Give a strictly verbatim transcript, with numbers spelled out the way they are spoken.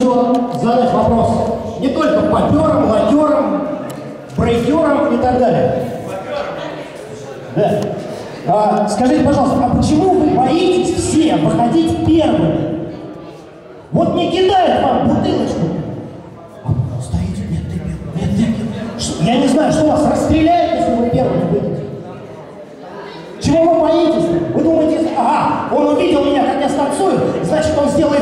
еще задать вопрос не только поперам, латерам, брейкерам и так далее. Да. А, скажите, пожалуйста, а почему вы боитесь все выходить первыми? Вот не кидает вам бутылочку. А, стоите, нет, ты первый, нет, нет, нет. Что, я не знаю, что вас расстреляет, если вы первыми выйдете. Чего вы боитесь? Вы думаете, ага, он увидел меня, как я станцую, значит, он сделает